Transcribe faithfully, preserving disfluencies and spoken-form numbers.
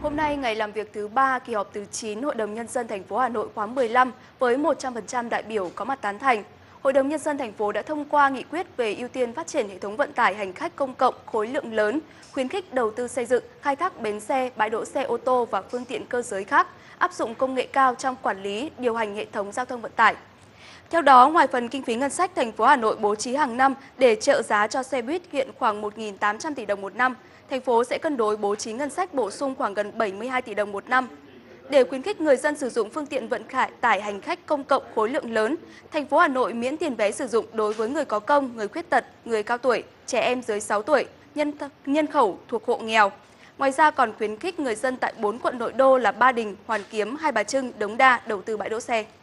Hôm nay, ngày làm việc thứ ba kỳ họp thứ chín Hội đồng Nhân dân thành phố Hà Nội khóa mười lăm với một trăm phần trăm đại biểu có mặt tán thành. Hội đồng Nhân dân thành phố đã thông qua nghị quyết về ưu tiên phát triển hệ thống vận tải hành khách công cộng khối lượng lớn, khuyến khích đầu tư xây dựng, khai thác bến xe, bãi đỗ xe ô tô và phương tiện cơ giới khác, áp dụng công nghệ cao trong quản lý, điều hành hệ thống giao thông vận tải. Theo đó, ngoài phần kinh phí ngân sách thành phố Hà Nội bố trí hàng năm để trợ giá cho xe buýt hiện khoảng một nghìn tám trăm tỷ đồng một năm, thành phố sẽ cân đối bố trí ngân sách bổ sung khoảng gần bảy mươi hai tỷ đồng một năm. Để khuyến khích người dân sử dụng phương tiện vận tải hành khách công cộng khối lượng lớn, thành phố Hà Nội miễn tiền vé sử dụng đối với người có công, người khuyết tật, người cao tuổi, trẻ em dưới sáu tuổi, nhân nhân khẩu thuộc hộ nghèo. Ngoài ra còn khuyến khích người dân tại bốn quận nội đô là Ba Đình, Hoàn Kiếm, Hai Bà Trưng, Đống Đa đầu tư bãi đỗ xe.